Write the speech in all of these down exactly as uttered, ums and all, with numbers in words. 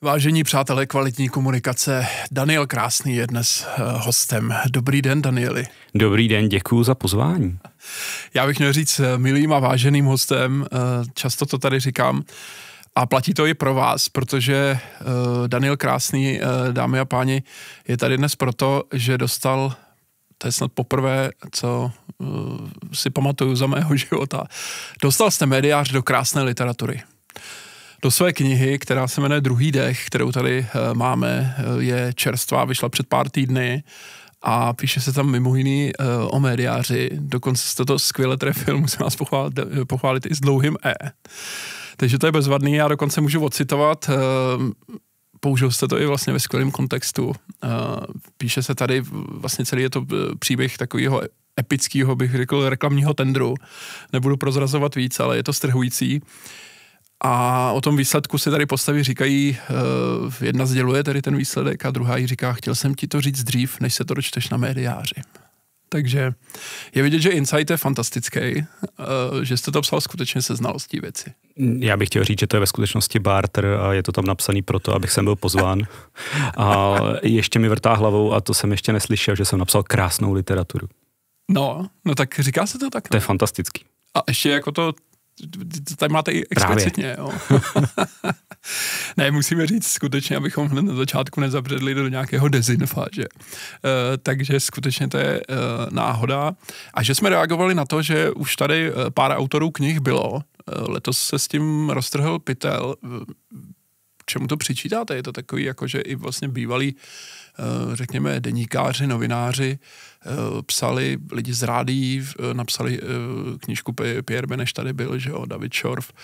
Vážení přátelé kvalitní komunikace, Daniel Krásný je dnes hostem. Dobrý den, Danieli. Dobrý den, děkuju za pozvání. Já bych měl říct milým a váženým hostem, často to tady říkám, a platí to i pro vás, protože Daniel Krásný, dámy a páni, je tady dnes proto, že dostal, to je snad poprvé, co si pamatuju za mého života, dostal jste médiář do krásné literatury. Do své knihy, která se jmenuje Druhý dech, kterou tady máme, je čerstvá, vyšla před pár týdny a píše se tam mimo jiný o médiáři. Dokonce jste to skvěle trefil, musím vás pochválit, pochválit i s dlouhým E. Takže to je bezvadný, já dokonce můžu ocitovat, použil jste to i vlastně ve skvělém kontextu. Píše se tady, vlastně celý je to příběh takového epického, bych řekl, reklamního tendru. Nebudu prozrazovat víc, ale je to strhující. A o tom výsledku si tady postavy říkají, uh, jedna sděluje tady ten výsledek a druhá jí říká, chtěl jsem ti to říct dřív, než se to dočteš na médiáři. Takže je vidět, že insight je fantastický, uh, že jste to psal skutečně se znalostí věci. Já bych chtěl říct, že to je ve skutečnosti barter a je to tam napsaný proto, abych sem byl pozván. A ještě mi vrtá hlavou, a to jsem ještě neslyšel, že jsem napsal krásnou literaturu. No, no tak říká se to tak. To je fantastický. A ještě jako to tady máte i explicitně, jo. Ne, musíme říct skutečně, abychom hned na začátku nezabředli do nějakého dezinfa, že? E, takže skutečně to je e, náhoda. A že jsme reagovali na to, že už tady pár autorů knih bylo, e, letos se s tím roztrhl pytel. Čemu to přičítáte? Je to takový, jako že i vlastně bývalí, řekněme, deníkáři, novináři psali, lidi z rádií napsali knížku Pierre Beneš tady byl, že jo, David Šorf,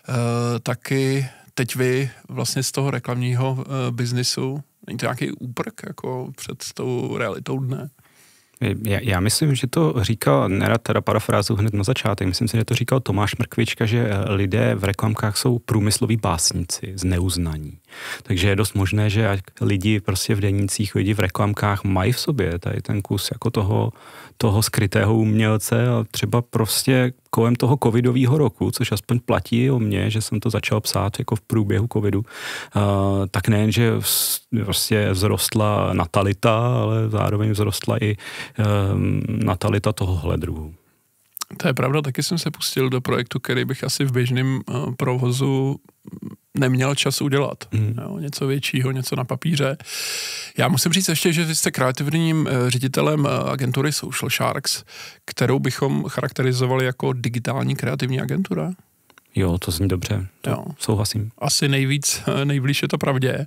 taky teď vy vlastně z toho reklamního biznisu, není to nějaký úprk jako před tou realitou dne? Já, já myslím, že to říkal, nerad teda parafrázu hned na začátek, myslím si, že to říkal Tomáš Mrkvička, že lidé v reklamkách jsou průmysloví básníci z neuznaní. Takže je dost možné, že lidi prostě v denících, lidi v reklamkách mají v sobě tady ten kus jako toho, toho skrytého umělce a třeba prostě kolem toho covidového roku, což aspoň platí o mně, že jsem to začal psát jako v průběhu covidu, uh, tak nejen, že prostě vzrostla natalita, ale zároveň vzrostla i uh, natalita tohohle druhu. To je pravda, taky jsem se pustil do projektu, který bych asi v běžném uh, provozu neměl čas udělat. Mm. Jo, něco většího, něco na papíře. Já musím říct ještě, že vy jste kreativním uh, ředitelem uh, agentury Social Sharks, kterou bychom charakterizovali jako digitální kreativní agentura. Jo, to zní dobře, to jo. Souhlasím. Asi nejvíc, nejblíž je to pravdě.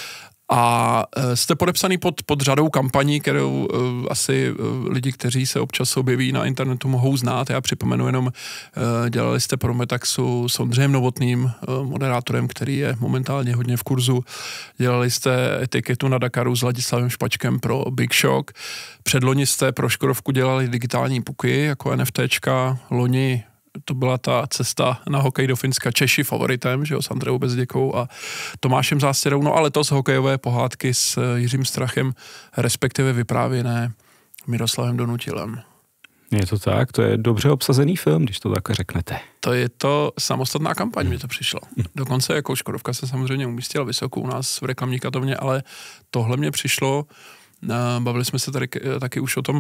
A jste podepsaný pod, pod řadou kampaní, kterou uh, asi uh, lidi, kteří se občas objeví na internetu, mohou znát. Já připomenu jenom, uh, dělali jste pro Metaxu s Ondřejem Novotným, uh, moderátorem, který je momentálně hodně v kurzu. Dělali jste etiketu na Dakaru s Ladislavem Špačkem pro Big Shock. Předloni jste pro Škodovku dělali digitální puky jako NFTčka. Loni to byla ta cesta na hokej do Finska Češi favoritem, že jo, s Andreou Bezděkou a Tomášem Zástěrou, no ale to z hokejové pohádky s Jiřím Strachem, respektive vyprávěné Miroslavem Donutilem. Je to tak, to je dobře obsazený film, když to takhle řeknete. To je to samostatná kampaň, hmm. mi to přišlo. Dokonce jako Škodovka se samozřejmě umístila vysoko u nás v reklamní katovně, ale tohle mě přišlo, bavili jsme se tady taky už o tom,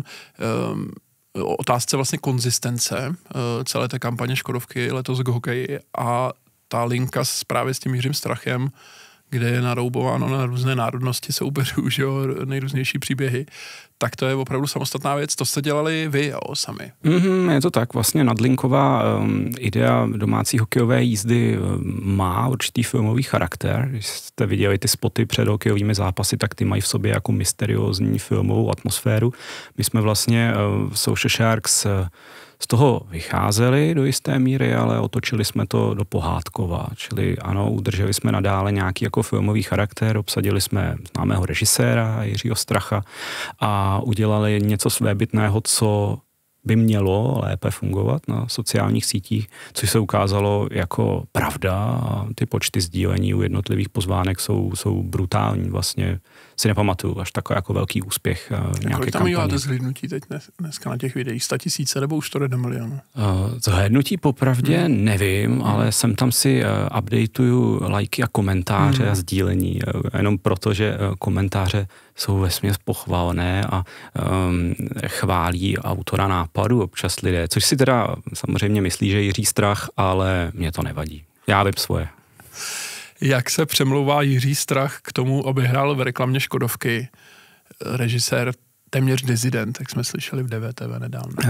o otázce vlastně konzistence celé té kampaně Škodovky letos k hokeji a ta linka s, právě s tím Jiřím Strachem, kde je naroubováno na různé národnosti soupeřů, že jo, nejrůznější příběhy, tak to je opravdu samostatná věc. To jste dělali vy, jo, sami. Mm-hmm, je to tak, vlastně nadlinková um, idea domácí hokejové jízdy um, má určitý filmový charakter. Když jste viděli ty spoty před hokejovými zápasy, tak ty mají v sobě jako mysteriózní filmovou atmosféru. My jsme vlastně uh, Social Sharks uh, z toho vycházeli do jisté míry, ale otočili jsme to do pohádkova, čili ano, udrželi jsme nadále nějaký jako filmový charakter, obsadili jsme známého režiséra Jiřího Stracha a udělali něco svébytného, co by mělo lépe fungovat na sociálních sítích, což se ukázalo jako pravda a ty počty sdílení u jednotlivých pozvánek jsou, jsou brutální. Vlastně si nepamatuju až takový jako velký úspěch uh, nějaké kampaně. Kolik tam máte zhlédnutí teď dnes, dneska na těch videích? sto tisíce nebo už to jde do milionu? Uh, zhlédnutí popravdě hmm. nevím, hmm. ale jsem tam si uh, updateuju lajky a komentáře hmm. a sdílení. Uh, jenom proto, že uh, komentáře jsou vesměs pochvalné a um, chválí autora nápadu občas lidé, což si teda samozřejmě myslí, že Jiří Strach, ale mě to nevadí. Já vím svoje. Jak se přemlouvá Jiří Strach k tomu, aby hrál v reklamě Škodovky, režisér téměř dizident, jak jsme slyšeli v D V T V nedávno? Uh,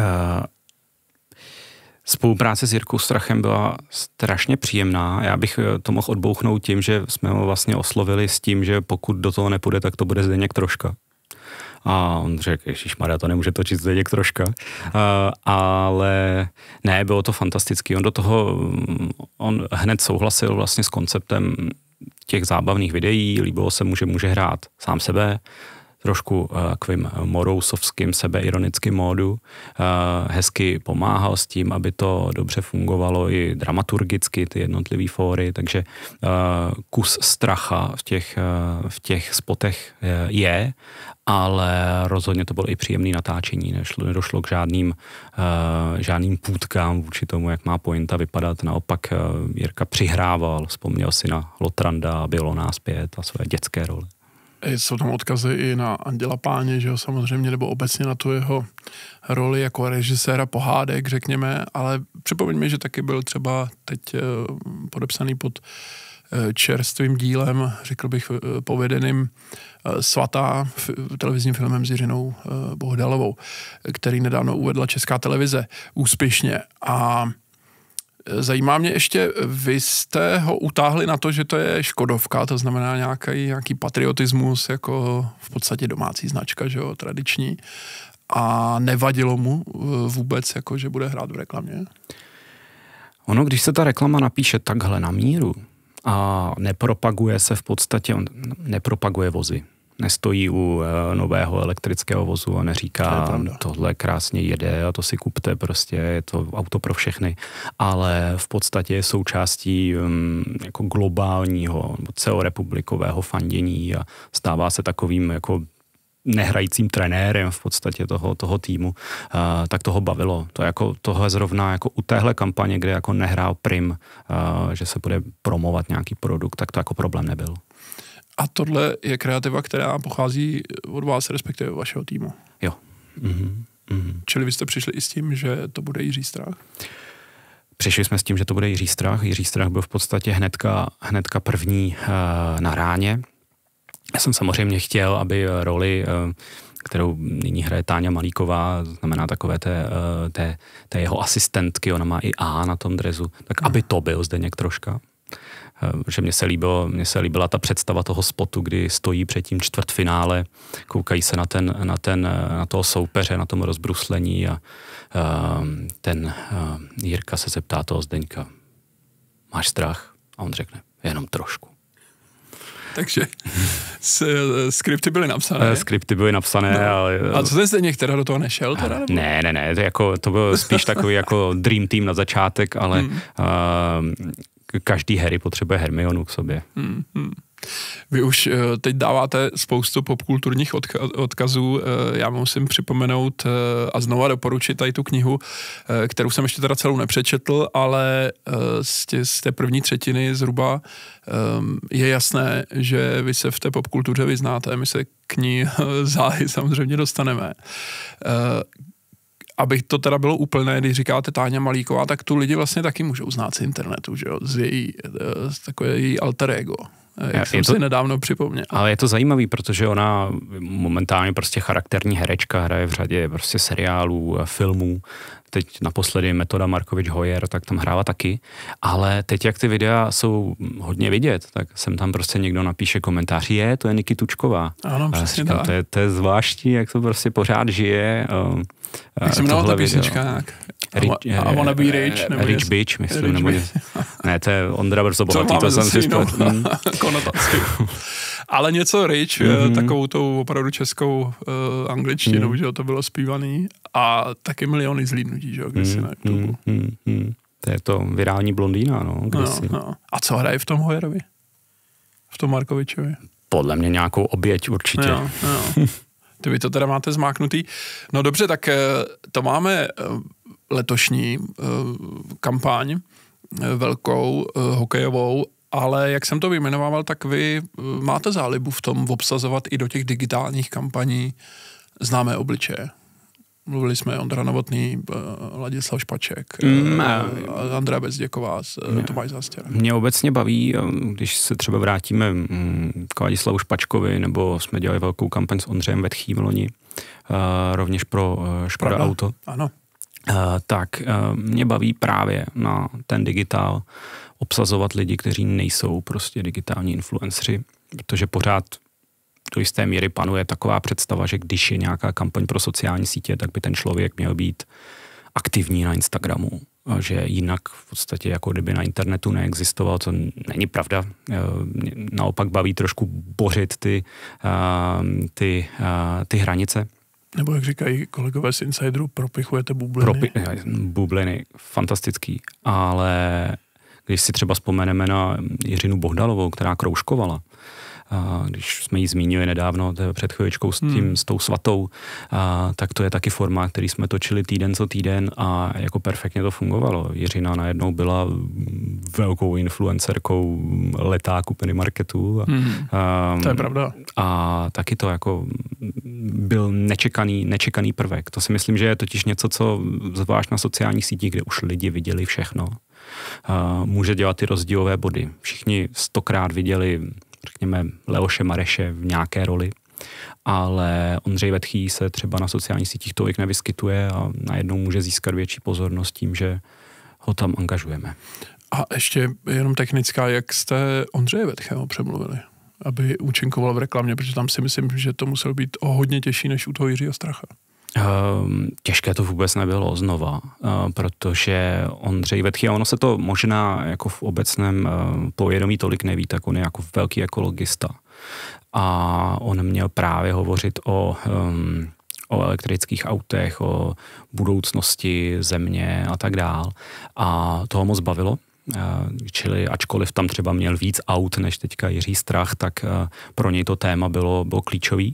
spolupráce s Jirkou Strachem byla strašně příjemná. Já bych to mohl odbouchnout tím, že jsme ho vlastně oslovili s tím, že pokud do toho nepůjde, tak to bude Zdeněk Troška. A on řekl, ježišmarja, to nemůže točit Zdeněk Troška. Uh, ale ne, bylo to fantastický. On do toho, on hned souhlasil vlastně s konceptem těch zábavných videí, líbilo se mu, že může hrát sám sebe, trošku uh, takovým morousovským sebeironickým módu. Uh, hezky pomáhal s tím, aby to dobře fungovalo i dramaturgicky, ty jednotlivý fóry, takže uh, kus stracha v těch, uh, v těch spotech uh, je, ale rozhodně to bylo i příjemné natáčení, nešlo, nedošlo k žádným, uh, žádným půtkám vůči tomu, jak má pointa vypadat. Naopak uh, Jirka přihrával, vzpomněl si na Lotranda a bylo nás pět a své dětské role. Jsou tam odkazy i na Anděla Páně, že jo, samozřejmě, nebo obecně na tu jeho roli jako režiséra pohádek, řekněme, ale připomeňme, že taky byl třeba teď podepsaný pod čerstvým dílem, řekl bych povedeným Svatá, televizním filmem s Jiřinou Bohdalovou, který nedávno uvedla Česká televize úspěšně. A zajímá mě ještě, vy jste ho utáhli na to, že to je Škodovka, to znamená nějaký, nějaký patriotismus, jako v podstatě domácí značka, že jo, tradiční. A nevadilo mu vůbec, jako že bude hrát v reklamě? Ono, když se ta reklama napíše takhle na míru a nepropaguje se v podstatě, on nepropaguje vozy. Nestojí u e, nového elektrického vozu a neříká, to tohle krásně jede a to si kupte, prostě je to auto pro všechny, ale v podstatě je součástí um, jako globálního, celorepublikového fandění a stává se takovým jako nehrajícím trenérem v podstatě toho, toho týmu, uh, tak toho bavilo. To jako tohle zrovna jako u téhle kampaně, kde jako nehrál prim, uh, že se bude promovat nějaký produkt, tak to jako problém nebyl. A tohle je kreativa, která pochází od vás, respektive vašeho týmu. Jo. Mm-hmm. Mm-hmm. Čili vy jste přišli i s tím, že to bude Jiří Strach? Přišli jsme s tím, že to bude Jiří Strach. Jiří Strach byl v podstatě hnedka, hnedka první uh, na ráně. Já jsem samozřejmě chtěl, aby roli, uh, kterou nyní hraje Táňa Malíková, znamená takové té, uh, té, té jeho asistentky, ona má i A na tom drezu, tak aby to byl Zdeněk Troška. Že mně se, líbilo, mně se líbila ta představa toho spotu, kdy stojí před tím čtvrtfinále, koukají se na, ten, na, ten, na toho soupeře, na tom rozbruslení a uh, ten uh, Jirka se zeptá toho Zdeňka, máš strach? A on řekne, jenom trošku. Takže skripty byly napsané. Skripty byly napsané. No. Ale, a co ten Zdeněk teda do toho nešel? Teda, nebo? Ne, ne, ne, to, jako, to byl spíš takový jako dream team na začátek, ale hmm. uh, každý Harry potřebuje Hermionu k sobě. Hmm, hmm. Vy už teď dáváte spoustu popkulturních odkazů. Já musím připomenout a znova doporučit tady tu knihu, kterou jsem ještě teda celou nepřečetl, ale z té, z té první třetiny zhruba je jasné, že vy se v té popkultuře vyznáte. My se k ní záhy samozřejmě dostaneme. Abych to teda bylo úplné, když říkáte Táňa Malíková, tak tu lidi vlastně taky můžou znát z internetu, že jo, z její, z takové její alter ego. Jak je jsem to, si nedávno připomněl. Ale je to zajímavý, protože ona momentálně prostě charakterní herečka, hraje v řadě prostě seriálů, filmů. Teď naposledy Metoda Markovič Hoyer, tak tam hrála taky. Ale teď, jak ty videa jsou hodně vidět, tak sem tam prostě někdo napíše komentář, je, to je Niky Tučková. Ano, přesně říkám, tak. To je, to je zvláštní, jak to prostě pořád žije. Jak se jmenovala ta písnička nějak? I wanna be rich. Nebo rich bitch, myslím. Rich nebo ne, to je Ondra Brzo bohatý, to jsem si splet. No, konotaci. Ale něco rich, mm-hmm. takovou tou opravdu českou uh, angličtinou, mm. že to bylo zpívaný. A taky miliony zlídnutí, že jo, když si na YouTube. Mm, mm. To je to virální blondýna, no. no, no. A co hraje v tom Hoyerovi? V tom Markovičovi? Podle mě nějakou oběť určitě. No, no. Ty vy to teda máte zmáknutý. No dobře, tak to máme letošní kampaň velkou, hokejovou, ale jak jsem to vyjmenovával, tak vy máte zálibu v tom obsazovat i do těch digitálních kampaní známé obličeje. Mluvili jsme Ondra Novotný, Ladislav Špaček, mm, Andrea Bezděková, Tomáš Zastěra. Mě obecně baví, když se třeba vrátíme k Ladislavu Špačkovi, nebo jsme dělali velkou kampaň s Ondřejem Vetchým loni, rovněž pro Škoda Pravda. Auto. Ano. Tak mě baví právě na ten digitál obsazovat lidi, kteří nejsou prostě digitální influenceri, protože pořád do jisté míry panuje taková představa, že když je nějaká kampaň pro sociální sítě, tak by ten člověk měl být aktivní na Instagramu, že jinak v podstatě jako kdyby na internetu neexistoval, to není pravda. Naopak baví trošku bořit ty, ty, ty hranice. Nebo jak říkají kolegové z Insideru, propichujete bubliny. Propi, bubliny, fantastický, ale když si třeba vzpomeneme na Jiřinu Bohdalovou, která kroužkovala, a když jsme ji zmínili nedávno před chvíličkou s tím, hmm. s tou svatou, a, tak to je taky formát, který jsme točili týden co týden a jako perfektně to fungovalo. Jiřina najednou byla velkou influencerkou letáku Penny Marketu. A, hmm. a, to je pravda. A taky to jako byl nečekaný, nečekaný prvek. To si myslím, že je totiž něco, co zvlášť na sociálních sítích, kde už lidi viděli všechno, a, může dělat ty rozdílové body. Všichni stokrát viděli řekněme Leoše Mareše v nějaké roli, ale Ondřej Vetchý se třeba na sociálních sítích tolik nevyskytuje a najednou může získat větší pozornost tím, že ho tam angažujeme. A ještě jenom technická, jak jste Ondřeje Vetchého přemluvili, aby účinkoval v reklamě, protože tam si myslím, že to muselo být o hodně těžší než u toho Jiřího Stracha. Um, těžké to vůbec nebylo znova, uh, protože Ondřej Vetchý, a ono se to možná jako v obecném uh, povědomí tolik neví, tak on je jako velký ekologista. A on měl právě hovořit o, um, o elektrických autech, o budoucnosti země a tak dál. A toho moc bavilo. Uh, čili ačkoliv tam třeba měl víc aut než teďka Jiří Strach, tak uh, pro něj to téma bylo, bylo klíčový.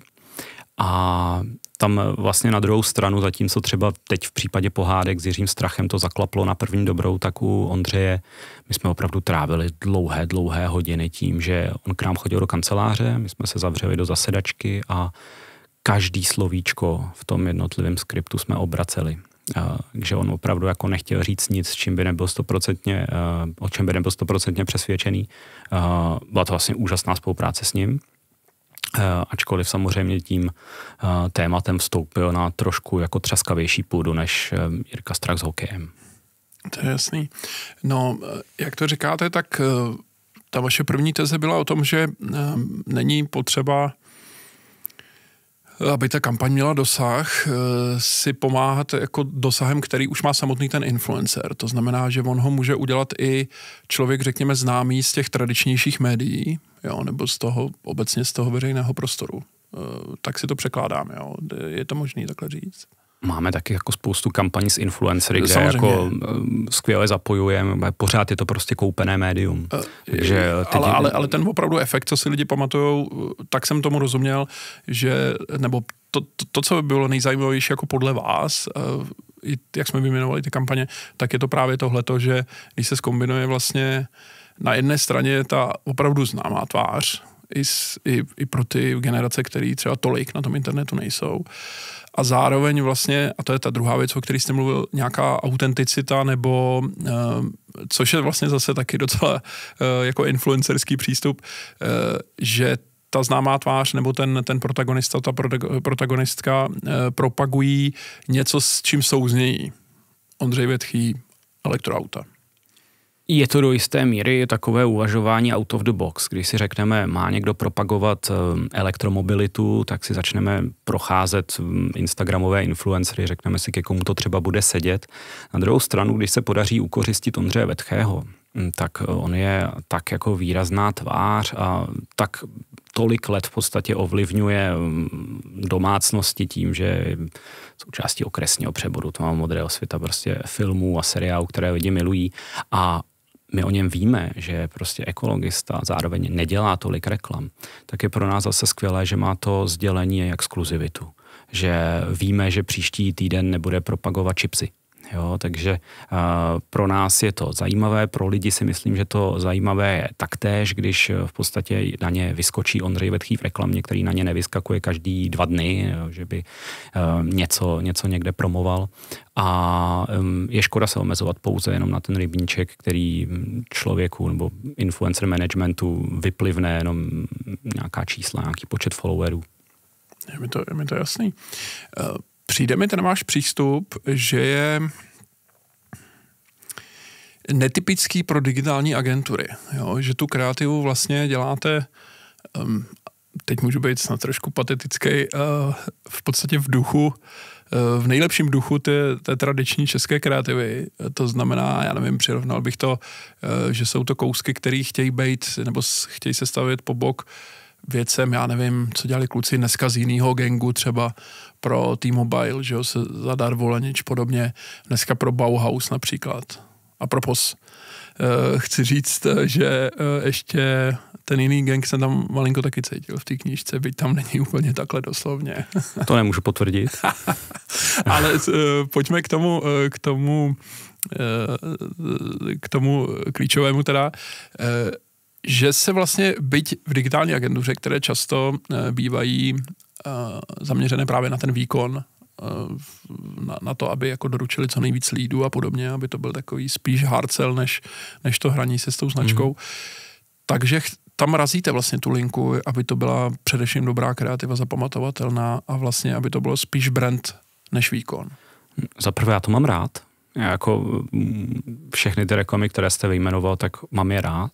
A tam vlastně na druhou stranu, zatímco třeba teď v případě pohádek s Jiřím Strachem to zaklaplo na první dobrou, tak u Ondřeje my jsme opravdu trávili dlouhé, dlouhé hodiny tím, že on k nám chodil do kanceláře, my jsme se zavřeli do zasedačky a každý slovíčko v tom jednotlivém skriptu jsme obraceli. Takže on opravdu jako nechtěl říct nic, s čím by nebyl stoprocentně, o čem by nebyl stoprocentně přesvědčený. Byla to vlastně úžasná spolupráce s ním. Ačkoliv samozřejmě tím tématem vstoupil na trošku jako třaskavější půdu než Jirka Strach s hokejem. To je jasný. No, jak to říkáte, tak ta vaše první teze byla o tom, že není potřeba, aby ta kampaň měla dosah, si pomáhat jako dosahem, který už má samotný ten influencer. To znamená, že on ho může udělat i člověk, řekněme, známý z těch tradičnějších médií, jo, nebo z toho, obecně z toho veřejného prostoru. Tak si to překládáme, jo. Je to možný takhle říct? Máme taky jako spoustu kampaní s influencery, kde samozřejmě jako skvěle zapojujeme, pořád je to prostě koupené médium. Uh, Takže teď... ale, ale, ale ten opravdu efekt, co si lidi pamatujou, tak jsem tomu rozuměl, že, nebo to, to, to co by bylo nejzajímavější jako podle vás, uh, jak jsme vyjmenovali ty kampaně, tak je to právě tohleto, že když se zkombinuje vlastně na jedné straně ta opravdu známá tvář, i, s, i, i pro ty generace, které třeba tolik na tom internetu nejsou, a zároveň vlastně, a to je ta druhá věc, o které jste mluvil, nějaká autenticita nebo, uh, což je vlastně zase taky docela uh, jako influencerský přístup, uh, že ta známá tvář nebo ten, ten protagonista, ta protagonistka uh, propagují něco, s čím souznějí. Ondřej Vetchý, elektroauta. Je to do jisté míry takové uvažování out of the box. Když si řekneme, má někdo propagovat elektromobilitu, tak si začneme procházet instagramové influencery, řekneme si, ke komu to třeba bude sedět. Na druhou stranu, když se podaří ukořistit Ondřeje Vetchého, tak on je tak jako výrazná tvář a tak tolik let v podstatě ovlivňuje domácnosti tím, že součástí okresního přeboru, to mám modrého světa prostě filmů a seriálů, které lidi milují a my o něm víme, že je prostě ekologista, zároveň nedělá tolik reklam, tak je pro nás zase skvělé, že má to sdělení a exkluzivitu. Že víme, že příští týden nebude propagovat čipsy. Jo, takže uh, pro nás je to zajímavé, pro lidi si myslím, že to zajímavé je taktéž, když v podstatě na ně vyskočí Ondřej Vetchý v reklamě, který na ně nevyskakuje každý dva dny, jo, že by uh, něco, něco někde promoval. A um, je škoda se omezovat pouze jenom na ten rybníček, který člověku nebo influencer managementu vyplivne jenom nějaká čísla, nějaký počet followerů. Je mi to, je mi to jasný. Uh... Přijde mi ten váš přístup, že je netypický pro digitální agentury. Jo? Že tu kreativu vlastně děláte, um, teď můžu být snad trošku patetický, uh, v podstatě v duchu, uh, v nejlepším duchu té, té tradiční české kreativy. To znamená, já nevím, přirovnal bych to, uh, že jsou to kousky, které chtějí být, nebo chtějí se stavět po bok věcem, já nevím, co dělali kluci dneska z jiného gangu, třeba pro T-Mobile, že jo, se zadar volenič podobně, dneska pro Bauhaus například. A propos, uh, chci říct, že uh, ještě ten jiný gang jsem tam malinko taky cítil v té knížce, byť tam není úplně takhle doslovně. To nemůžu potvrdit. Ale uh, pojďme k tomu, uh, k tomu, uh, k tomu klíčovému teda, uh, že se vlastně, byť v digitální agentuře, které často uh, bývají uh, zaměřené právě na ten výkon, uh, na, na to, aby jako doručili co nejvíc lídů a podobně, aby to byl takový spíš hard sell, než, než to hraní se s tou značkou. Mm. Takže ch- tam razíte vlastně tu linku, aby to byla především dobrá kreativa, zapamatovatelná a vlastně, aby to bylo spíš brand než výkon. Za prvé já to mám rád. Já jako všechny ty reklamy, které jste vyjmenoval, tak mám je rád.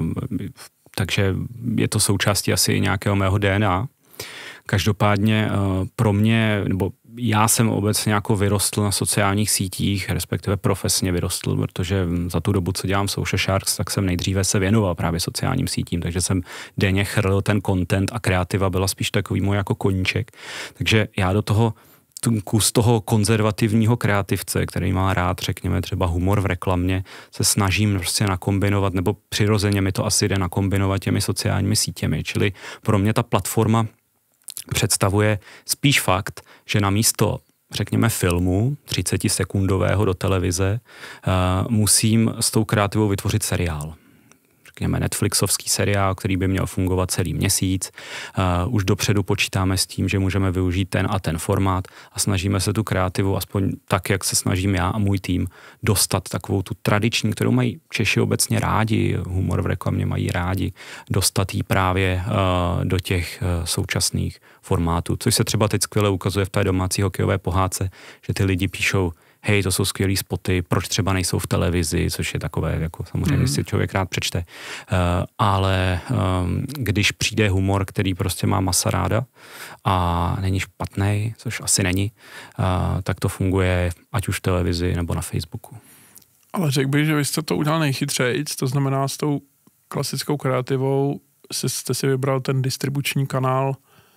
Takže je to součástí asi nějakého mého D N A. Každopádně pro mě, nebo já jsem obecně jako vyrostl na sociálních sítích, respektive profesně vyrostl, protože za tu dobu, co dělám Social Sharks, tak jsem nejdříve se věnoval právě sociálním sítím, takže jsem denně chrlil ten content a kreativa byla spíš takový můj jako koníček. Takže já do toho kus toho konzervativního kreativce, který má rád, řekněme, třeba humor v reklamě, se snažím prostě nakombinovat, nebo přirozeně mi to asi jde nakombinovat těmi sociálními sítěmi. Čili pro mě ta platforma představuje spíš fakt, že na místo, řekněme, filmu třicetisekundového do televize, uh, musím s tou kreativou vytvořit seriál. Řekněme Netflixovský seriál, který by měl fungovat celý měsíc. Uh, už dopředu počítáme s tím, že můžeme využít ten a ten formát a snažíme se tu kreativu, aspoň tak, jak se snažím já a můj tým, dostat takovou tu tradiční, kterou mají Češi obecně rádi, humor v reklamě mají rádi, dostat ji právě uh, do těch uh, současných formátů. Což se třeba teď skvěle ukazuje v té domácí hokejové pohádce, že ty lidi píšou: hej, to jsou skvělý spoty, proč třeba nejsou v televizi, což je takové, jako samozřejmě, mm. si člověk rád přečte. Uh, ale um, když přijde humor, který prostě má masa ráda a není špatný, což asi není, uh, tak to funguje ať už v televizi nebo na Facebooku. Ale řekl bych, že vy jste to udělal nejchytřejc, to znamená s tou klasickou kreativou jste si vybral ten distribuční kanál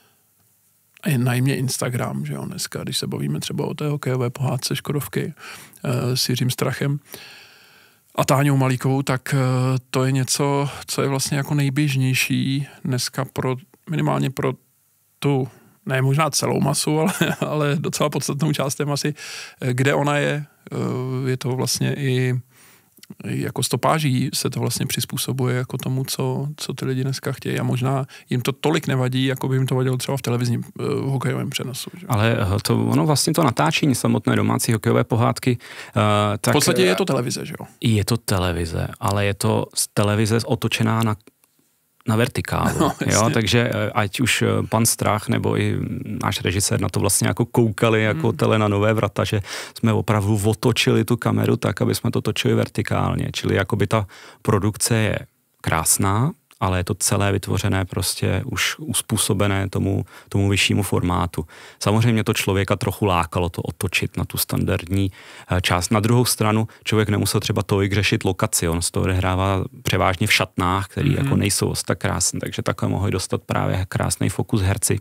a najmě Instagram, že jo, dneska, když se bavíme třeba o té hokejové pohádce Škodovky e, s Jiřím Strachem a Táňou Malíkovou, tak e, to je něco, co je vlastně jako nejběžnější dneska pro, minimálně pro tu, ne možná celou masu, ale, ale docela podstatnou část té masy, e, kde ona je. E, je to vlastně i jako stopáží se to vlastně přizpůsobuje jako tomu, co, co ty lidi dneska chtějí a možná jim to tolik nevadí, jako by jim to vadilo třeba v televizním uh, hokejovém přenosu. Že? Ale to, ono vlastně to natáčení samotné domácí hokejové pohádky, uh, tak... V podstatě je to televize, že jo? Je to televize, ale je to televize otočená na na vertikálu, no, jo, takže ať už pan Strach nebo i náš režisér na to vlastně jako koukali jako hmm. tele na nové vrata, že jsme opravdu otočili tu kameru tak, aby jsme to točili vertikálně, čili jakoby ta produkce je krásná, ale je to celé vytvořené prostě už uspůsobené tomu, tomu vyššímu formátu. Samozřejmě to člověka trochu lákalo to otočit na tu standardní část. Na druhou stranu člověk nemusel třeba tolik řešit lokaci, on se to odehrává převážně v šatnách, které mm-hmm. jako nejsou tak krásné, takže takhle mohli dostat právě krásný fokus herci.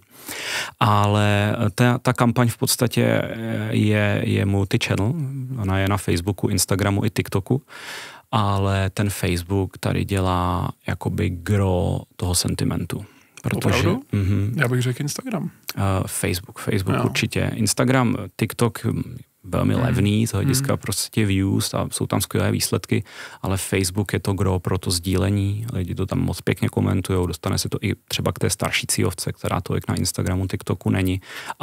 Ale ta, ta kampaň v podstatě je, je multi-channel, ona je na Facebooku, Instagramu i TikToku, ale ten Facebook tady dělá jakoby gro toho sentimentu. Protože, opravdu? Mm-hmm, Já bych řekl Instagram. Uh, Facebook, Facebook jo. určitě. Instagram, TikTok velmi mm. levný z hlediska mm. prostě views a jsou tam skvělé výsledky, ale Facebook je to gro pro to sdílení, lidi to tam moc pěkně komentujou, dostane se to i třeba k té starší cílovce, která tolik na Instagramu, TikToku není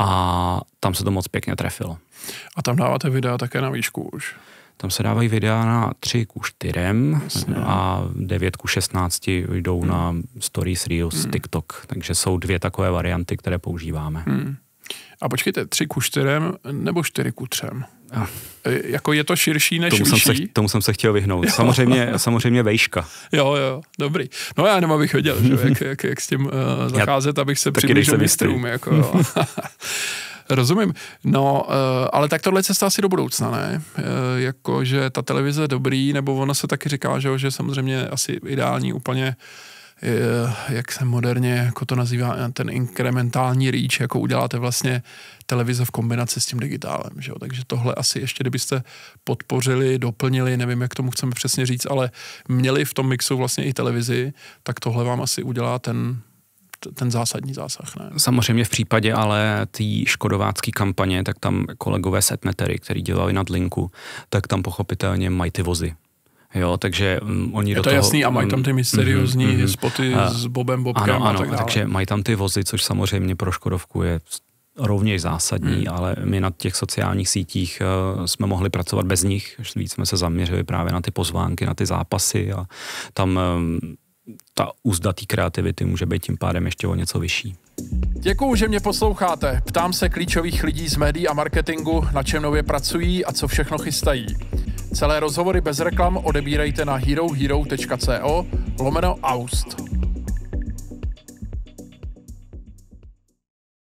a tam se to moc pěkně trefilo. A tam dáváte videa také na výšku už? Tam se dávají videa na tři ku čtyřem a devět ku šestnácti jdou hmm. na Stories, Reels, hmm. TikTok. Takže jsou dvě takové varianty, které používáme. Hmm. A počkejte, tři ku čtyřem nebo čtyři ku třem? Ah. Jako je to širší než tomu vyšší? Jsem se, tomu jsem se chtěl vyhnout. Samozřejmě, samozřejmě vejška. Jo, jo, dobrý. No já jenom abych věděl, že, jak, jak, jak s tím uh, zacházet, abych se přiblížil mistrům. Jako, jo. Rozumím. No, uh, ale tak tohle je cesta asi do budoucna, ne? Uh, jako, že ta televize je dobrý, nebo ono se taky říká, že, že samozřejmě asi ideální úplně, uh, jak se moderně, jako to nazývá, ten inkrementální reach, jako uděláte vlastně televize v kombinaci s tím digitálem, že jo? Takže tohle asi ještě, kdybyste podpořili, doplnili, nevím, jak tomu chceme přesně říct, ale měli v tom mixu vlastně i televizi, tak tohle vám asi udělá ten ten zásadní zásah, ne? Samozřejmě v případě ale té škodovácké kampaně, tak tam kolegové z Admetery, který dělali Nadlinku, tak tam pochopitelně mají ty vozy. Jo, takže um, oni je do to toho... jasný a mají tam ty mysteriózní mm, mm, spoty uh, s Bobem Bobkem ano, a ano, tak dále. takže mají tam ty vozy, což samozřejmě pro Škodovku je rovněž zásadní, hmm. ale my na těch sociálních sítích uh, jsme mohli pracovat bez nich, víc jsme se zaměřili právě na ty pozvánky, na ty zápasy a tam um, ta úzda té kreativity může být tím pádem ještě o něco vyšší. Děkuju, že mě posloucháte. Ptám se klíčových lidí z médií a marketingu, na čem nově pracují a co všechno chystají. Celé rozhovory bez reklam odebírejte na herohero tečka co lomeno Aust.